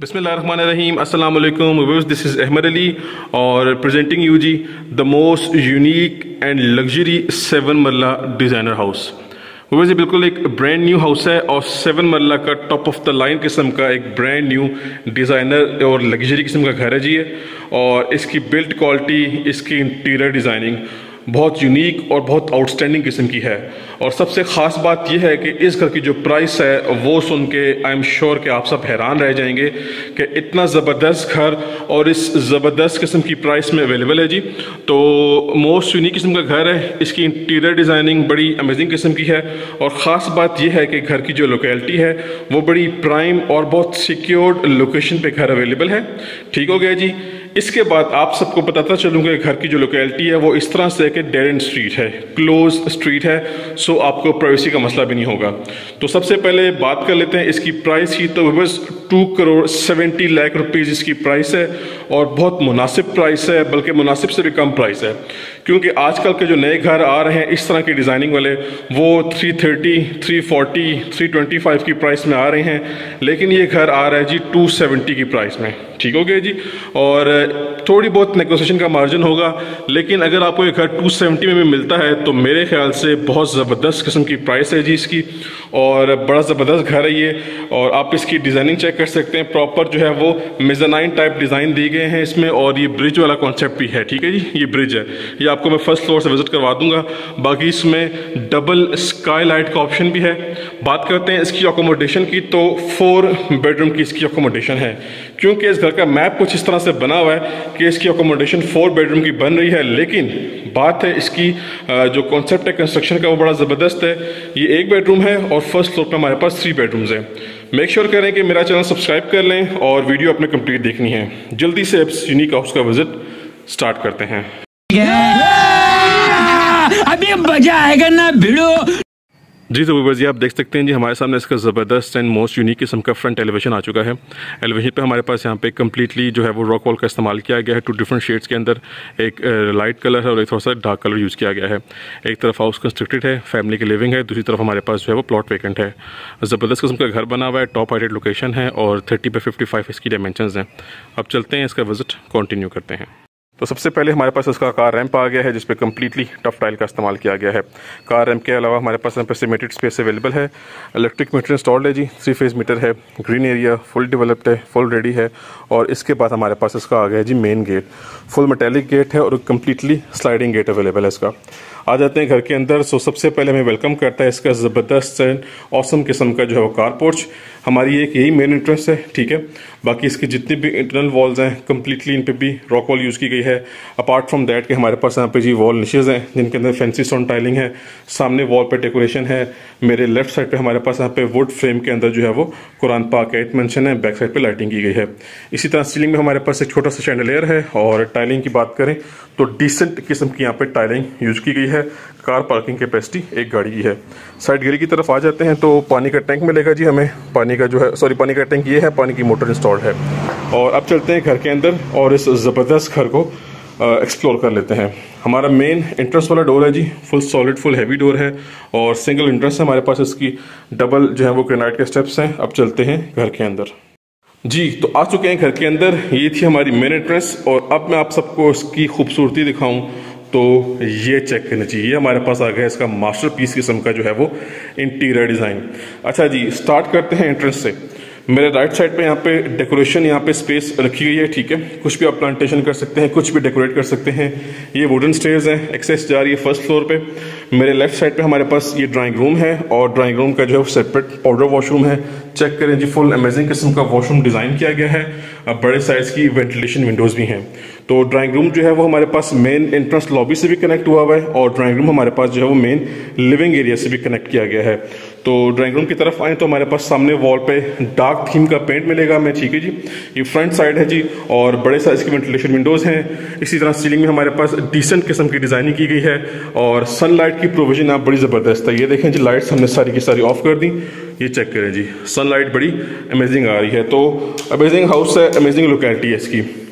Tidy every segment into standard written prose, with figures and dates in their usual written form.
बिस्मिल्लाहिर्रहमानिर्रहीम, अस्सलाम वालेकुम viewers, this is Ahmed Ali और प्रेजेंटिंग यू जी the most unique and luxury 7 marla designer house. Viewers, ये बिल्कुल एक ब्रांड न्यू हाउस है और 7 मरला का टॉप ऑफ द लाइन किस्म का एक ब्रांड न्यू डिज़ाइनर और लग्जरी किस्म का घर है जी ये। और इसकी बिल्ड क्वालिटी, इसकी इंटीरियर डिज़ाइनिंग बहुत यूनिक और बहुत आउटस्टैंडिंग किस्म की है। और सबसे ख़ास बात यह है कि इस घर की जो प्राइस है वो सुन के आई एम श्योर कि आप सब हैरान रह जाएंगे कि इतना ज़बरदस्त घर और इस ज़बरदस्त किस्म की प्राइस में अवेलेबल है जी। तो मोस्ट यूनिक किस्म का घर है, इसकी इंटीरियर डिज़ाइनिंग बड़ी अमेजिंग किस्म की है। और ख़ास बात यह है कि घर की जो लोकेलिटी है वो बड़ी प्राइम और बहुत सिक्योर्ड लोकेशन पे घर अवेलेबल है। ठीक हो गया जी। इसके बाद आप सबको बताता चलूँगा घर की जो लोकेलिटी है वो इस तरह से कि डेड एंड स्ट्रीट है, क्लोज स्ट्रीट है, सो आपको प्राइवेसी का मसला भी नहीं होगा। तो सबसे पहले बात कर लेते हैं इसकी प्राइस की। तो बस 2,70,00,000 रुपीज़ इसकी प्राइस है और बहुत मुनासिब प्राइस है, बल्कि मुनासिब से भी कम प्राइस है। क्योंकि आजकल के जो नए घर आ रहे हैं इस तरह की डिज़ाइनिंग वाले वो 330, 340, 325 की प्राइस में आ रहे हैं, लेकिन ये घर आ रहा है जी 270 की प्राइस में। ठीक हो गया जी। और थोड़ी बहुत नेगोशिएशन का मार्जिन होगा, लेकिन अगर आपको ये घर 270 में भी मिलता है तो मेरे ख्याल से बहुत ज़बरदस्त किस्म की प्राइस है जी इसकी। और बड़ा ज़बरदस्त घर है ये। और आप इसकी डिज़ाइनिंग चेक कर सकते हैं, प्रॉपर जो है वो मेज़ानाइन टाइप डिज़ाइन दिए गए हैं इसमें। और ये ब्रिज वाला कॉन्सेप्ट भी है। ठीक है जी, ये ब्रिज है, ये आपको मैं फर्स्ट फ्लोर से विजिट करवा दूंगा। बाकी इसमें डबल स्काई लाइट का ऑप्शन भी है। बात करते हैं इसकी अकोमोडेशन की, तो 4 बेडरूम की इसकी अकोमोडेशन है। क्योंकि इस घर का मैप कुछ इस तरह से बना हुआ है कि इसकी अकोमोडेशन 4 बेडरूम की बन रही है, लेकिन बात है इसकी जो कॉन्सेप्ट है कंस्ट्रक्शन का वो बड़ा ज़बरदस्त है। ये 1 बेडरूम है और फर्स्ट फ्लोर पर हमारे पास 3 बेडरूम्स हैं। मेक श्योर करें कि मेरा चैनल सब्सक्राइब कर लें और वीडियो अपने कंप्लीट देखनी है। जल्दी से इस यूनिक हाउस का विजिट स्टार्ट करते हैं। अभी मजा आएगा ना भिड़ो। जी तो व्यूअर्स, ये आप देख सकते हैं जी हमारे सामने इसका ज़बरदस्त एंड मोस्ट यूनिक किस्म का फ्रंट एलिवेशन आ चुका है। एलिवेशन पे हमारे पास यहाँ पे कम्प्लीटली जो है वो रॉक वॉल का इस्तेमाल किया गया है। 2 डिफरेंट शेड्स के अंदर एक लाइट कलर है और एक थोड़ा सा डार्क कलर यूज़ किया गया है। एक तरफ हाउस कंस्ट्रक्टेड है, फैमिली की लिविंग है, दूसरी तरफ हमारे पास जो है वो प्लॉट वेकेंट है। ज़बरदस्त किस्म का घर बना हुआ है, टॉप हाइटेड लोकेशन है और 30x55 इसकी डायमेंशंस हैं। अब चलते हैं, इसका विजिट कंटिन्यू करते हैं। तो सबसे पहले हमारे पास इसका कार रैंप आ गया है जिस पे कम्प्लीटली टफ टाइल का इस्तेमाल किया गया है। कार रैंप के अलावा हमारे पास यहाँ पे सीमेंटेड स्पेस अवेलेबल है। इलेक्ट्रिक मीटर इंस्टॉल्ड है जी, 3 फेज मीटर है, ग्रीन एरिया फुल डेवलप्ड है, फुल रेडी है। और इसके बाद हमारे पास इसका आ गया है जी main gate, full metallic gate है और कम्प्लीटली स्लाइडिंग गेट अवेलेबल है इसका। आ जाते हैं घर के अंदर। सो सबसे पहले हमें वेलकम करता है इसका ज़बरदस्त एंड ऑसम किस्म का जो है वो कार पोर्च। हमारी एक यही मेन एंट्रेंस है, ठीक है। बाकी इसकी जितनी भी इंटरनल वॉल्स हैं कम्प्लीटली इन पे भी रॉक वॉल यूज़ की गई है। अपार्ट फ्रॉम दैट कि हमारे पास यहाँ पे जी वॉल निशेज़ हैं जिनके अंदर फैंसी स्टोन टाइलिंग है। सामने वॉल पे डेकोरेशन है। मेरे लेफ्ट साइड पे हमारे पास यहाँ पे वुड फ्रेम के अंदर जो है वो कुरान पाक आयत मेंशन है। बैक साइड पे लाइटिंग की गई है। इसी तरह सीलिंग में हमारे पास एक छोटा सा शैंडलियर है। और टाइलिंग की बात करें तो डिसेंट किस्म की यहाँ पे टाइलिंग यूज़ की गई है। कार पार्किंग कैपेसिटी 1 गाड़ी की है। साइड ग्रिल की तरफ आ जाते हैं तो पानी का टैंक मिलेगा जी हमें। पानी का जो है पानी का टैंक ये है, पानी की मोटर इंस्टॉल्ड है। और अब चलते हैं घर के अंदर और इस ज़बरदस्त घर को एक्सप्लोर कर लेते हैं। हमारा मेन एंट्रेंस वाला डोर है जी, full solid full heavy door है और सिंगल एंट्रेंस है हमारे पास। इसकी डबल जो है वो ग्रेनाइट के स्टेप्स हैं। अब चलते हैं घर के अंदर जी। तो आ चुके हैं घर के अंदर। ये थी हमारी मेन एंट्रेंस और अब मैं आप सबको इसकी खूबसूरती दिखाऊं तो ये चेक करना चाहिए। ये हमारे पास आ गया इसका मास्टरपीस किस्म का जो है वो इंटीरियर डिज़ाइन। अच्छा जी, स्टार्ट करते हैं एंट्रेंस से। मेरे राइट साइड पे यहाँ पे डेकोरेशन, यहाँ पे स्पेस रखी गई है, ठीक है। कुछ भी आप प्लांटेशन कर सकते हैं, कुछ भी डेकोरेट कर सकते हैं। ये वुडन स्टेयर्स हैं, एक्सेस जा रही है फर्स्ट फ्लोर पे। मेरे लेफ्ट साइड पे हमारे पास ये ड्राइंग रूम है और ड्राइंग रूम का जो है सेपरेट पाउडर वॉशरूम है। चेक करें जी, फुल अमेजिंग किस्म का वॉशरूम डिज़ाइन किया गया है। बड़े साइज की वेंटिलेशन विंडोज़ भी हैं। तो ड्राइंग रूम जो है वो हमारे पास मेन एंट्रेंस लॉबी से भी कनेक्ट हुआ हुआ है और ड्राइंग रूम हमारे पास जो है वो मेन लिविंग एरिया से भी कनेक्ट किया गया है। तो ड्राइंग रूम की तरफ आए तो हमारे पास सामने वॉल पे डार्क थीम का पेंट मिलेगा हमें, ठीक है जी। ये फ्रंट साइड है जी और बड़े साइज की वेंटिलेशन विंडोज़ हैं। इसी तरह सीलिंग में हमारे पास डिसेंट किस्म की डिज़ाइनिंग की गई है और सनलाइट की प्रोविजन आप बड़ी ज़बरदस्त है। ये देखें जी, लाइट्स हमने सारी की सारी ऑफ कर दी। ये चेक करें जी, सनलाइट बड़ी अमेजिंग आ रही है। तो अमेजिंग हाउस है, अमेजिंग लोकेलिटी है इसकी।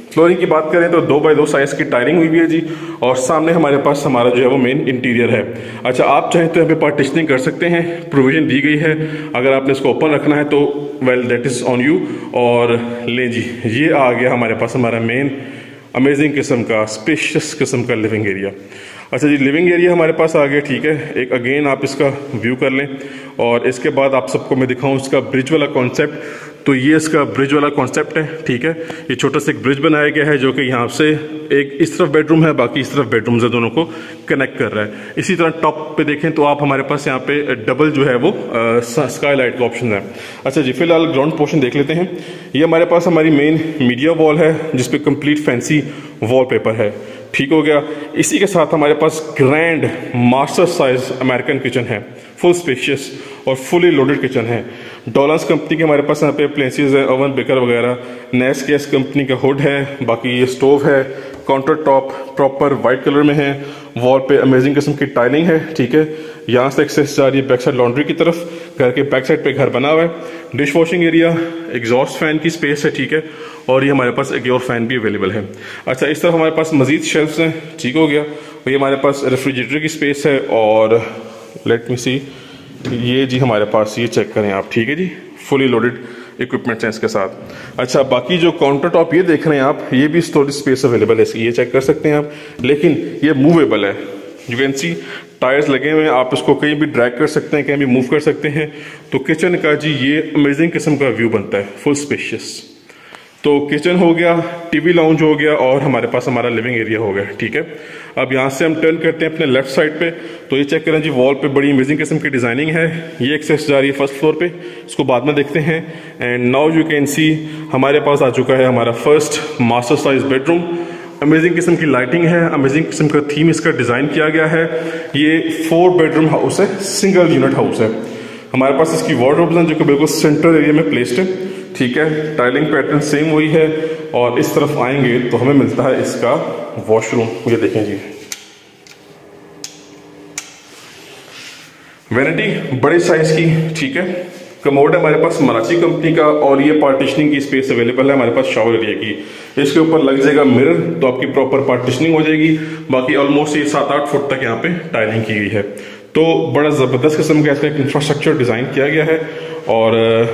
फ्लोरिंग की बात करें तो 2x2 साइज की टायरिंग हुई भी है जी, और सामने हमारे पास हमारा जो है वो मेन इंटीरियर है। अच्छा, आप चाहें तो यहाँ पे पार्टीशनिंग कर सकते हैं, प्रोविजन दी गई है। अगर आपने इसको ओपन रखना है तो well that is on you. और ले जी, ये आ गया हमारे पास हमारा मेन अमेजिंग किस्म का स्पेशियस किस्म का लिविंग एरिया। अच्छा जी, लिविंग एरिया हमारे पास आ गया, ठीक है। एक अगेन आप इसका व्यू कर लें, और इसके बाद आप सबको मैं दिखाऊं इसका ब्रिज वाला कॉन्सेप्ट। तो ये इसका ब्रिज वाला कॉन्सेप्ट है, ठीक है। ये छोटा सा एक ब्रिज बनाया गया है जो कि यहाँ से एक इस तरफ बेडरूम है, बाकी इस तरफ बेडरूम है, दोनों को कनेक्ट कर रहा है। इसी तरह टॉप पे देखें तो आप हमारे पास यहाँ पे डबल जो है वो स्काईलाइट का ऑप्शन है। अच्छा जी, फिलहाल ग्राउंड पोर्शन देख लेते हैं। ये हमारे पास हमारी मेन मीडिया वॉल है जिसपे कंप्लीट फैंसी वॉलपेपर है, ठीक हो गया। इसी के साथ हमारे पास grand master size American kitchen है, फुल स्पेशियस और फुली लोडेड किचन है। डॉलर्स कंपनी के हमारे पास यहाँ पे अप्लायंसेस है, ओवन बेकर वगैरह। नेस्ट गैस कंपनी का हुड है, बाकी ये स्टोव है, counter top proper white colour में है, वॉल पे अमेजिंग किस्म की टाइलिंग है, ठीक है। यहाँ से एक्सेस जा रही है बैक साइड लॉन्ड्री की तरफ। घर के बैक साइड पे घर बना हुआ है, dish washing area, exhaust fan की स्पेस है, ठीक है। और ये हमारे पास एक और फैन भी अवेलेबल है। अच्छा, इस तरफ हमारे पास मजीद शेल्फ्स हैं, ठीक हो गया। ये हमारे पास रेफ्रिजरेटर की स्पेस है, और लेट मी सी, ये जी हमारे पास, ये चेक करें आप, ठीक है जी, फुली लोडेड इक्विपमेंट्स हैं इसके साथ। अच्छा, बाकी जो काउंटर टॉप ये देख रहे हैं आप, ये भी स्टोरेज स्पेस अवेलेबल है इसकी, ये चेक कर सकते हैं आप। लेकिन ये मूवेबल है, यू कैन सी टायर्स लगे हुए हैं, आप इसको कहीं भी ड्रैग कर सकते हैं, कहीं भी मूव कर सकते हैं। तो किचन का जी ये अमेजिंग किस्म का व्यू बनता है, फुल स्पेशियस। तो किचन हो गया, टीवी लाउंज हो गया, और हमारे पास हमारा लिविंग एरिया हो गया, ठीक है। अब यहाँ से हम टर्न करते हैं अपने लेफ्ट साइड पे, तो ये चेक करें जी, वॉल पे बड़ी अमेजिंग किस्म की डिजाइनिंग है। ये एक्सेस जा रही है फर्स्ट फ्लोर पे, इसको बाद में देखते हैं। And now you can see हमारे पास आ चुका है हमारा first master size bedroom. Amazing किस्म की लाइटिंग है, अमेजिंग किस्म का थीम इसका डिजाइन किया गया है। ये 4 बेडरूम हाउस है, सिंगल यूनिट हाउस है। हमारे पास इसकी वार्डरोब्स हैं जो कि बिल्कुल सेंट्रल एरिया में प्लेस्ड है, ठीक है। टाइलिंग पैटर्न सेम वही है, और इस तरफ आएंगे तो हमें मिलता है इसका वॉशरूम। ये देखें जी, वैनिटी बड़े साइज की, ठीक है। कमोड है हमारे पास मराची कंपनी का, और ये पार्टीशनिंग की स्पेस अवेलेबल है हमारे पास शावर एरिया की। इसके ऊपर लग जाएगा मिरर, तो आपकी प्रॉपर पार्टीशनिंग हो जाएगी। बाकी ऑलमोस्ट ये 7-8 फुट तक यहाँ पे टाइलिंग की गई है। तो बड़ा जबरदस्त किस्म का इसका इंफ्रास्ट्रक्चर डिजाइन किया गया है। और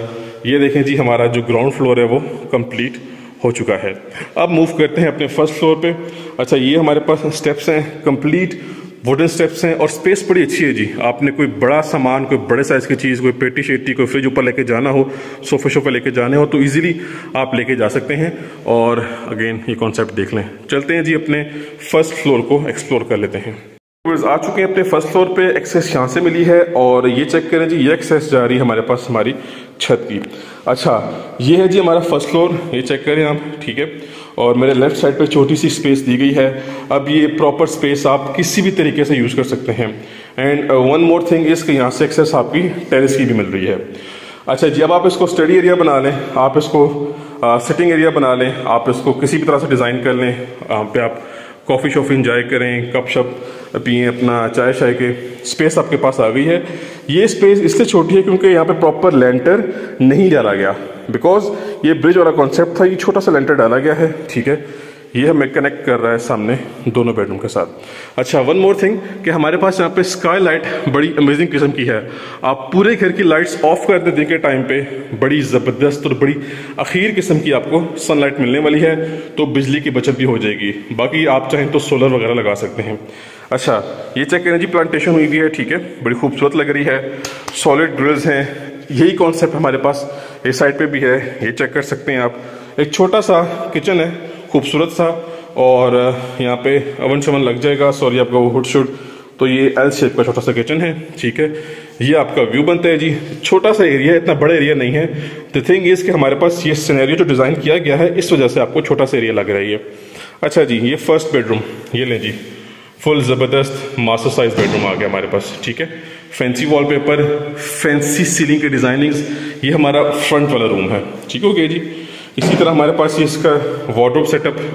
ये देखें जी, हमारा जो ग्राउंड फ्लोर है वो कंप्लीट हो चुका है। अब मूव करते हैं अपने फर्स्ट फ्लोर पे। अच्छा, ये हमारे पास स्टेप्स हैं, कंप्लीट वुडन स्टेप्स हैं, और स्पेस बड़ी अच्छी है जी। आपने कोई बड़ा सामान, कोई बड़े साइज की चीज़, कोई पेटी शेटी, कोई फ्रिज ऊपर लेके जाना हो, सोफे शोफे लेके जाने हो, तो इजीली आप लेके जा सकते हैं। और अगेन ये कॉन्सेप्ट देख लें। चलते हैं जी, अपने फर्स्ट फ्लोर को एक्सप्लोर कर लेते हैं। आ चुके हैं अपने फर्स्ट फ्लोर पे, एक्सेस यहाँ से मिली है, और ये चेक करें जी, ये एक्सेस जा रही है हमारे पास हमारी छत की। अच्छा, ये है जी हमारा फर्स्ट फ्लोर, ये चेक करें आप, ठीक है। और मेरे लेफ्ट साइड पे छोटी सी स्पेस दी गई है। अब ये प्रॉपर स्पेस आप किसी भी तरीके से यूज कर सकते हैं। And one more thing is कि यहाँ से एक्सेस आपकी टेरेस की भी मिल रही है। अच्छा जी, अब आप इसको स्टडी एरिया बना लें, आप इसको सिटिंग एरिया बना लें, आप इसको किसी भी तरह से डिजाइन कर लें। यहाँ पे आप कॉफ़ी शॉफी इंजॉय करें, कप शप पिए, अपना चाय शाय के, स्पेस आपके पास आ गई है। ये स्पेस इसलिए छोटी है क्योंकि यहाँ पे प्रॉपर लेंटर नहीं डाला गया, बिकॉज ये ब्रिज वाला कॉन्सेप्ट था, ये छोटा सा लेंटर डाला गया है, ठीक है। ये हमें कनेक्ट कर रहा है सामने दोनों बेडरूम के साथ। अच्छा, वन मोर थिंग कि हमारे पास यहाँ पे स्काई लाइट बड़ी अमेजिंग किस्म की है। आप पूरे घर की लाइट्स ऑफ कर दें दिन के टाइम पे, बड़ी ज़बरदस्त और बड़ी अखीर किस्म की आपको सनलाइट मिलने वाली है, तो बिजली की बचत भी हो जाएगी। बाकी आप चाहें तो सोलर वगैरह लगा सकते हैं। अच्छा, ये चेक करें जी, प्लांटेशन हुई भी है, ठीक है, बड़ी खूबसूरत लग रही है। सॉलिड ग्रिल्स हैं, यही कॉन्सेप्ट हमारे पास इस साइड पे भी है, ये चेक कर सकते हैं आप। एक छोटा सा किचन है, खूबसूरत सा, और यहाँ पे अवन शवन लग जाएगा, सॉरी आपका वो हुड शुड। तो ये एल शेप का छोटा सा किचन है, ठीक है। ये आपका व्यू बनता है जी, छोटा सा एरिया है, इतना बड़ा एरिया नहीं है। द थिंग इज कि हमारे पास ये सिनेरियो जो डिजाइन किया गया है, इस वजह से आपको छोटा सा एरिया लग रहा है। अच्छा जी, ये फर्स्ट बेडरूम, ये लें जी, फुल जबरदस्त मास्टर साइज बेडरूम आ गया हमारे पास, ठीक है। फैंसी वॉलपेपर, फैंसी सीलिंग के डिजाइनिंग्स, ये हमारा फ्रंट वाला रूम है, ठीक हो गया जी। इसी तरह हमारे पास ये इसका वार्डरोब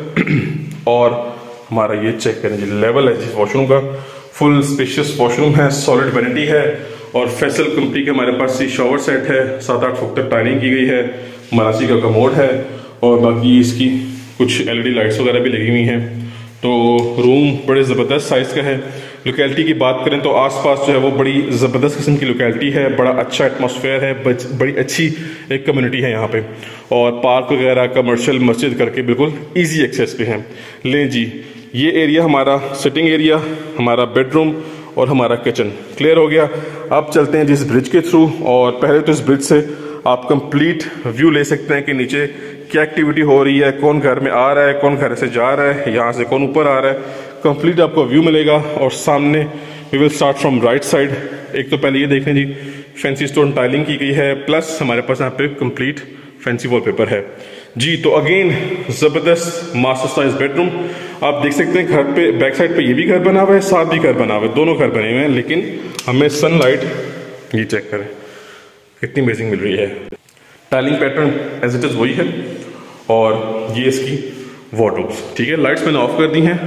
सेटअप, और हमारा ये चेक करें जी, लेवल है जी वॉशरूम का, फुल स्पेशियस वॉशरूम है, सॉलिड वैनिटी है, और फैसल कंपनी के हमारे पास ये शॉवर सेट है, 7-8 फुट तक टाइलिंग की गई है, मरासी का कमोड है, और बाकी इसकी कुछ LED लाइट्स वगैरह भी लगी हुई हैं। तो रूम बड़े ज़बरदस्त साइज़ का है। लोकेलिटी की बात करें तो आसपास जो है वो बड़ी ज़बरदस्त किस्म की लोकेलिटी है, बड़ा अच्छा एटमॉस्फेयर है, बड़ी अच्छी एक कम्युनिटी है यहाँ पे, और पार्क वगैरह, कमर्शियल, मस्जिद करके बिल्कुल ईजी एक्सेस पे हैं। लें जी, ये एरिया हमारा सिटिंग एरिया, हमारा बेडरूम और हमारा किचन क्लियर हो गया। अब चलते हैं जिस ब्रिज के थ्रू, और पहले तो इस ब्रिज से आप कंप्लीट व्यू ले सकते हैं कि नीचे क्या एक्टिविटी हो रही है, कौन घर में आ रहा है, कौन घर से जा रहा है, यहाँ से कौन ऊपर आ रहा है, कंप्लीट आपको व्यू मिलेगा। और सामने we will start from right side. एक तो पहले ये देखें जी, फैंसी स्टोन टाइलिंग की गई है, प्लस हमारे पास यहाँ पे कंप्लीट फैंसी वॉलपेपर है जी। तो अगेन ज़बरदस्त मास्टर साइज बेडरूम आप देख सकते हैं। घर पे बैक साइड पे ये भी घर बना हुआ है, साथ भी घर बना हुआ है, दोनों घर बने हुए हैं, लेकिन हमें सनलाइट, ये चेक करें कितनी अमेजिंग मिल रही है। Tiling pattern as it is वही है, और ये इसकी वार्डरोब्स, ठीक है। लाइट्स मैंने ऑफ कर दी हैं,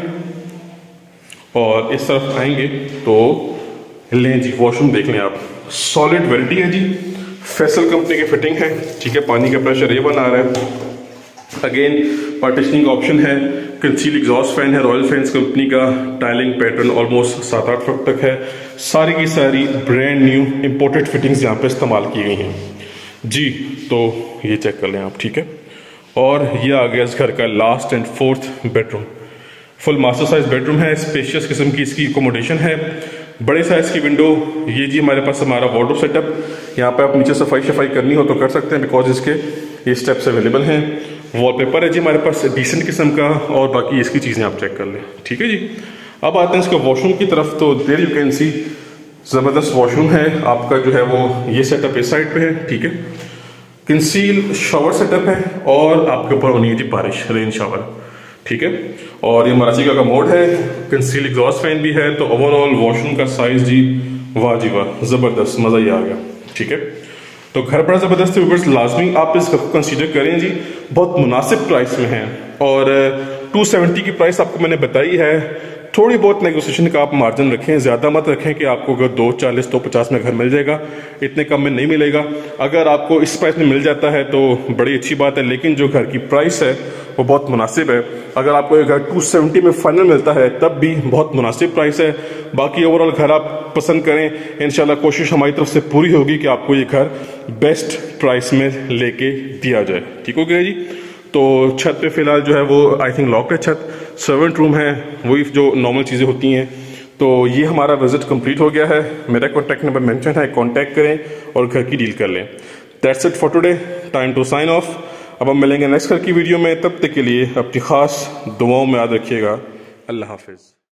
और इस तरफ आएंगे तो लें जी, वॉशरूम देख लें आप, सॉलिड वेराइटी है जी, फैसल कंपनी की फिटिंग है, ठीक है। पानी का प्रेशर ये बना रहा है। अगेन पार्टीशनिंग ऑप्शन है, कंसील एग्जॉस्ट फैन है, रॉयल फैंस कंपनी का। टाइलिंग पैटर्न ऑलमोस्ट 7-8 फुट तक है। सारी की सारी ब्रांड न्यू इंपोर्टेड फिटिंग्स यहाँ पे इस्तेमाल की गई हैं जी। तो ये चेक कर लें आप, ठीक है। और ये आ गया इस घर का last and fourth bedroom. Full master size bedroom है, स्पेशियस किस्म की इसकी अकोमोडेशन है, बड़े साइज की विंडो। ये जी हमारे पास हमारा वार्डरोब सेटअप, यहाँ पे आप नीचे सफाई करनी हो तो कर सकते हैं, बिकॉज इसके ये स्टेप्स अवेलेबल हैं। वॉलपेपर है जी हमारे पास डिसेंट किस्म का, और बाकी इसकी चीज़ें आप चेक कर लें, ठीक है जी। अब आते हैं इसका वॉशरूम की तरफ। तो देयर यू कैन सी ज़बरदस्त वॉशरूम है आपका, जो है वो ये सेटअप इस साइड पे है, ठीक है। कंसील शावर सेटअप है, और आपके ऊपर होनी है जी बारिश, रेन शावर, ठीक है। और ये मरासिका का मोड है, कंसील एग्जॉस्ट फैन भी है। तो ओवरऑल वॉशरूम का साइज जी वाह जी वाह, ज़बरदस्त, मज़ा ही आ गया, ठीक है। तो घर बड़ा ज़बरदस्त है, व्यूअर्स लाजमी आप इसको कंसीडर करें जी। बहुत मुनासिब प्राइस में है, और 270 की प्राइस आपको मैंने बताई है। थोड़ी बहुत नेगोशिएशन का आप मार्जिन रखें, ज़्यादा मत रखें कि आपको अगर 240 250 में घर मिल जाएगा, इतने कम में नहीं मिलेगा। अगर आपको इस प्राइस में मिल जाता है तो बड़ी अच्छी बात है, लेकिन जो घर की प्राइस है वो बहुत मुनासिब है। अगर आपको घर 270 में फाइनल मिलता है तब भी बहुत मुनासिब प्राइस है। बाकी ओवरऑल घर आप पसंद करें, इंशाल्लाह कोशिश हमारी तरफ से पूरी होगी कि आपको ये घर बेस्ट प्राइस में लेके दिया जाए, ठीक हो गया जी। तो छत पे फिलहाल जो है वो आई थिंक लॉक्ड है छत, सर्वेंट रूम है, वही जो नॉर्मल चीज़ें होती हैं। तो ये हमारा विजिट कंप्लीट हो गया है। मेरा कॉन्टैक्ट नंबर मेंशन है, कांटेक्ट करें और घर की डील कर लें। That's it for today, time to sign off. अब हम मिलेंगे नेक्स्ट घर की वीडियो में, तब तक के लिए अपनी खास दुआओं में याद रखिएगा। अल्लाह हाफिज़।